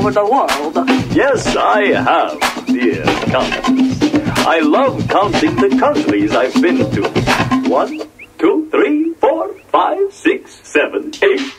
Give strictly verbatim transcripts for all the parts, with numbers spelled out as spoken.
over the world. Yes, I have, dear Countess. I love counting the countries I've been to. One, two, three, four, five, six, seven, eight.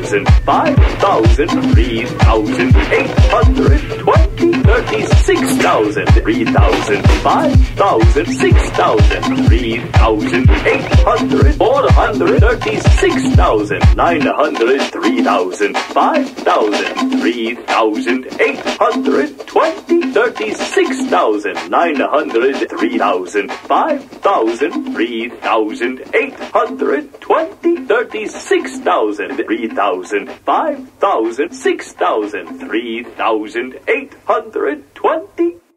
Five thousand, three thousand, eight hundred, twenty, thirty, six thousand. thousand, three thousand, five thousand, six thousand, three thousand, eight hundred, four hundred, thirty-six thousand, nine hundred, three thousand, five thousand, three thousand, eight hundred, twenty, thirty-six thousand, nine hundred, three thousand, five thousand, three thousand, eight hundred, twenty, thirty-six thousand, three thousand, five thousand, six thousand, three thousand, eight hundred, twenty,